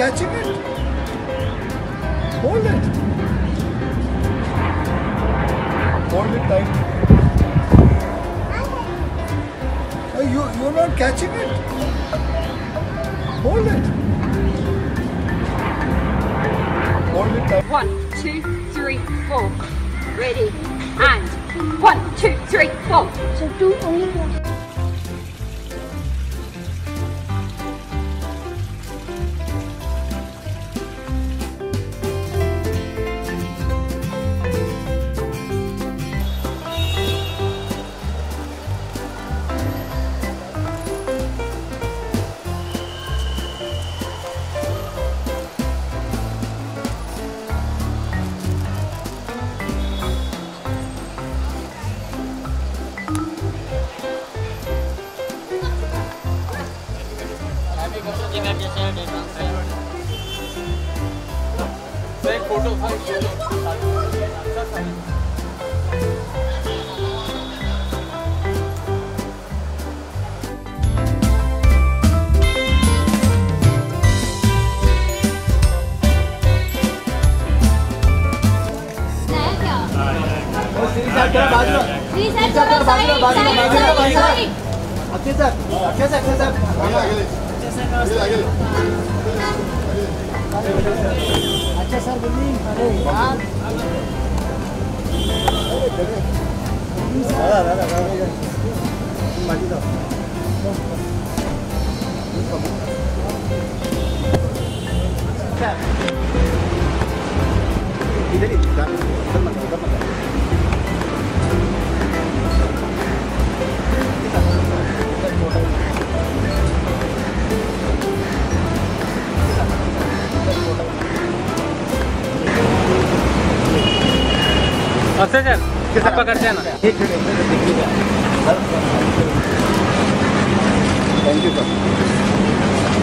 catching it? Hold it. Hold it tight. You're not catching it. Hold it. Hold it tight. 1, 2, 3, 4. Ready. And 1, 2, 3, 4. So do only one. एक photo अच्छा sir बोलिए। अरे यार इधर ही Akshay sir आप करते हैं ना। Thank you sir.